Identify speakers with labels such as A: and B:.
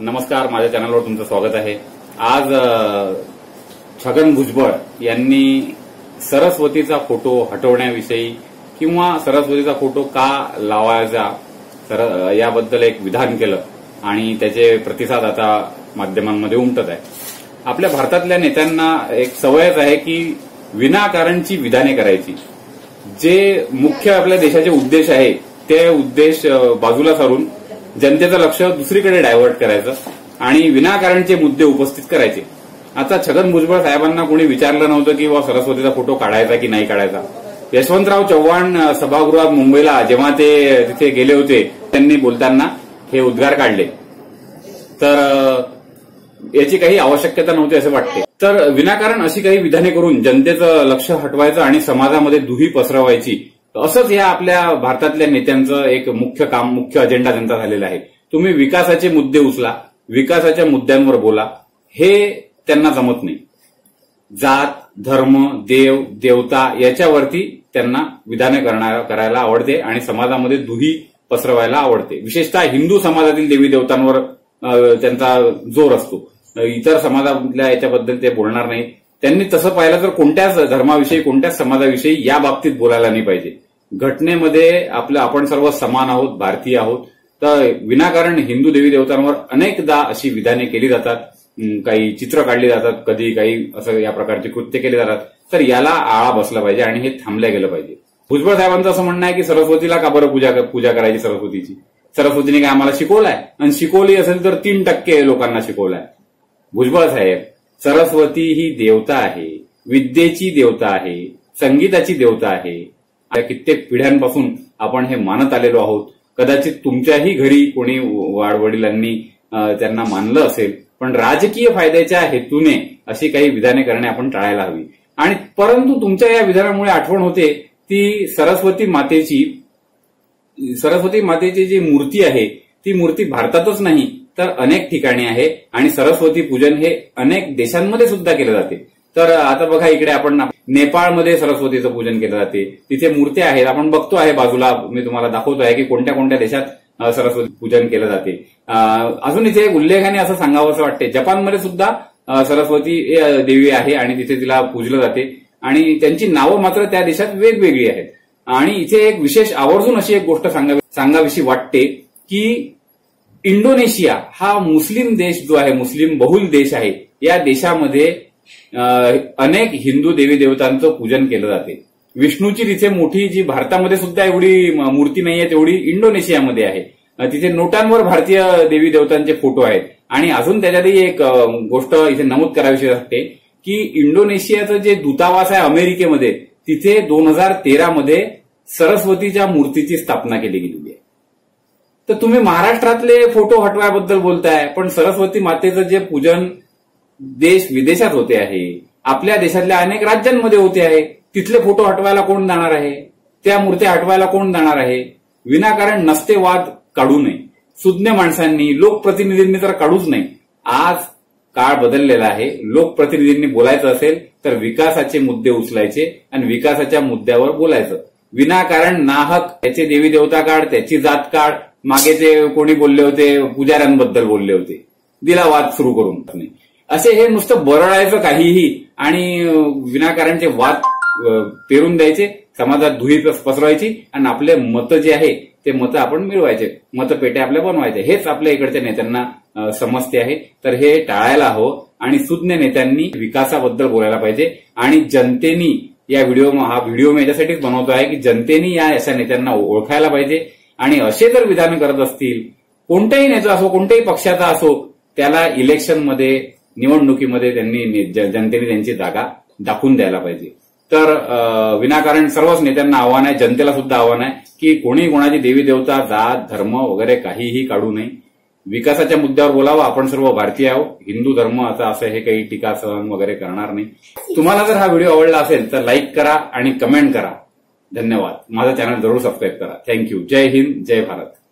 A: नमस्कार, माझ्या चॅनलवर तुमचं स्वागत आहे। आज छगन भुजबळ यांनी सरस्वतीचा फोटो हटवण्याविषयी किंवा सरस्वतीचा फोटो का लावायचा याबद्दल एक विधान केलं आणि त्याचे प्रतिसाद आता माध्यमांमध्ये उमटत आहे। आपल्या भारतातल्या नेत्यांना एक सवयच आहे की विनाकारणची विधाने करायची। जे मुख्य आपल्या देशाचे उद्देश आहे ते उद्देश बाजूला सारून जनतेचं लक्ष दुसरीकडे डायव्हर्ट करायचं आणि विनाकारणचे मुद्दे उपस्थित करायचे। आता छगन भुजबळ साहेबांना कोणी विचारलं नव्हतं की सरस्वतीचा फोटो काढायचा की नाही काढायचा। यशवंतराव चव्हाण सभागृहात मुंबईला जेव्हा ते तिथे गेले होते त्यांनी बोलताना हे उद्गार काढले, तर याची काही आवश्यकता नव्हती असं वाटते। तर विनाकारण अशी काही विधाने करून जनतेचं लक्ष हटवायचं आणि समाजामध्ये दुही पसरवायची, असंच या आपल्या भारतातल्या नेत्यांचं एक मुख्य काम, मुख्य अजेंडा त्यांचा झालेला आहे। तुम्ही विकासाचे मुद्दे उचला, विकासाच्या मुद्द्यांवर बोला, हे त्यांना जमत नाही। जात, धर्म, देव, देवता याच्यावरती त्यांना विधाने करायला आवडते आणि समाजामध्ये दुही पसरवायला आवडते। विशेषतः हिंदू समाजातील देवी देवतांवर त्यांचा जोर असतो। इतर समाजातल्या याच्याबद्दल ते बोलणार नाही। त्यांनी तसं पाहिलं तर कोणत्याच धर्माविषयी, कोणत्याच समाजाविषयी या बाबतीत बोलायला नाही पाहिजे। घटनेमध्ये आपण सर्व समान आहोत, भारतीय आहोत। तर विनाकारण हिंदू देवी देवतांवर अनेकदा अशी विधाने केली जातात, काही चित्र काढली जातात, कधी काही असं या प्रकारचे कृत्य केले जातात। तर याला आळा बसला पाहिजे आणि हे थांबलं गेलं पाहिजे। भुजबळ साहेबांचं असं म्हणणं आहे की सरस्वतीला का बरं पूजा करायची सरस्वतीची? सरस्वतीने काय आम्हाला शिकवलंय? आणि शिकवली असेल तर 3% लोकांना शिकवलंय। भुजबळ साहेब, सरस्वती ही देवता आहे, विद्येची देवता आहे, संगीताची देवता आहे। कित्येक पिढ्यांपासून आपण हे मानत आलेलो आहोत। कदाचित तुमच्याही घरी कोणी वाडवडिलांनी त्यांना मानलं असेल, पण राजकीय फायद्याच्या हेतूने अशी काही विधाने करणे आपण टाळायला हवी। आणि परंतु तुमच्या या विधानामुळे आठवण होते ती सरस्वती मातेची जी मूर्ती आहे ती मूर्ती भारतातच नाही तर अनेक ठिकाणी आहे आणि सरस्वती पूजन हे अनेक देशांमध्ये सुद्धा केलं जाते। तर आता बघा, इकडे आपण नेपाळमध्ये सरस्वतीचं पूजन केलं जाते, तिथे मूर्त्या आहेत, आपण बघतो आहे बाजूला, मी तुम्हाला दाखवतो आहे की कोणत्या कोणत्या देशात सरस्वती पूजन केलं जाते। अजून इथे एक उल्लेखाने असं सांगावं असं वाटते, जपानमध्ये सुद्धा सरस्वती देवी आहे आणि तिथे तिला पूजलं जाते आणि त्यांची नावं मात्र त्या देशात वेगवेगळी आहेत। आणि इथे एक विशेष आवर्जून अशी एक गोष्ट सांगावीशी वाटते की इंडोनेशिया हा मुस्लिम देश जो आहे, मुस्लिम बहुल देश आहे, या देशामध्ये अनेक हिंदू देवी देवतांचं पूजन केलं जाते। विष्णूची तिथे मोठी, जी भारतामध्ये सुद्धा एवढी मूर्ती नाहीये तेवढी इंडोनेशियामध्ये आहे। तिथे नोटांवर भारतीय देवी देवतांचे फोटो आहेत। आणि अजून त्याच्यातही एक गोष्ट इथे नमूद करावीशी वाटते की इंडोनेशियाचं जे दूतावास आहे अमेरिकेमध्ये, तिथे 2013 मध्ये सरस्वतीच्या मूर्तीची स्थापना केली गेलेली आहे। तर तुम्ही महाराष्ट्रातले फोटो हटवायबद्दल बोलताय, पण सरस्वती मातेचं जे पूजन देश विदेशात होते आहे, आपल्या देशातल्या अनेक राज्यांमध्ये होते आहे, तिथले फोटो हटवायला कोण जाणार आहे? त्या मूर्त्या हटवायला कोण जाणार आहे? विनाकारण नसते वाद काढू नये। सुज्ञ माणसांनी, लोकप्रतिनिधींनी तर काढूच नाही। आज काळ बदललेला आहे। लोकप्रतिनिधींनी बोलायचं असेल तर विकासाचे मुद्दे उचलायचे आणि विकासाच्या मुद्द्यावर बोलायचं। विनाकारण नाहक त्याचे देवी देवता काढ, त्याची जात काढ, मागे ते कोणी बोलले होते, पुजाऱ्यांबद्दल बोलले होते, दिला वाद सुरू करून नाही। असे हे नुसतं बरळायचं काहीही आणि विनाकारणचे वाद पेरून द्यायचे, समाजात धुळी पसरवायची आणि आपले मतं जे आहे ते मतं आपण मिळवायचे, मतपेट्या आपल्या बनवायचे, हेच आपल्या इकडच्या नेत्यांना समजते आहे। तर हे टाळायला हवं आणि सुज्ञ नेत्यांनी विकासाबद्दल बोलायला पाहिजे। आणि जनतेनी हा व्हिडिओ मी याच्यासाठीच बनवतो आहे की जनतेनी या अशा नेत्यांना ओळखायला पाहिजे आणि असे जर विधान करत असतील, कोणत्याही नेता असो, कोणत्याही पक्षाचा असो, त्याला इलेक्शनमध्ये, निवडणुकीमध्ये जनतेने त्यांची जागा दाखवून द्यायला पाहिजे। तर विनाकारण सर्वच नेत्यांना आव्हान आहे, जनतेला सुद्धा आव्हान आहे की कोणी कोणाची देवी देवता, जात, धर्म वगैरे काहीही काढू नये। विकासाच्या मुद्द्यावर बोलावं। आपण सर्व भारतीय आहोत, हिंदू धर्म असं हे काही टीका सहन वगैरे करणार नाही। तुम्हाला जर हा व्हिडिओ आवडला असेल तर लाईक करा आणि कमेंट करा। धन्यवाद। माझा चॅनल जरूर सबस्क्राईब करा। थँक्यू। जय हिंद, जय भारत।